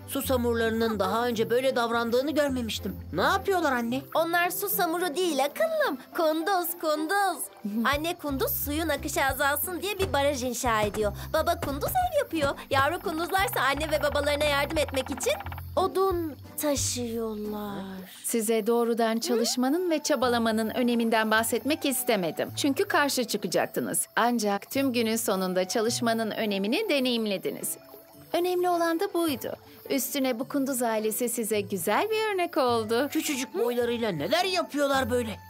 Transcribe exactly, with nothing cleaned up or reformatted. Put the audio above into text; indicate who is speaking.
Speaker 1: Susamurlarının daha önce böyle davrandığını görmemiştim. Ne yapıyorlar anne?
Speaker 2: Onlar su samuru değil akıllım. Kunduz, kunduz. Anne kunduz suyun akışı azalsın diye bir baraj inşa ediyor. Baba kunduz ev yapıyor. Yavru kunduzlarsa anne ve babalarına yardım etmek için odun taşıyorlar.
Speaker 3: Size doğrudan çalışmanın ve çabalamanın öneminden bahsetmek istemedim. Çünkü karşı çıkacaktınız. Ancak tüm günün sonunda çalışmanın önemini deneyimlediniz. Önemli olan da buydu. Üstüne bu kunduz ailesi size güzel bir örnek oldu.
Speaker 1: Küçücük boylarıyla neler yapıyorlar böyle?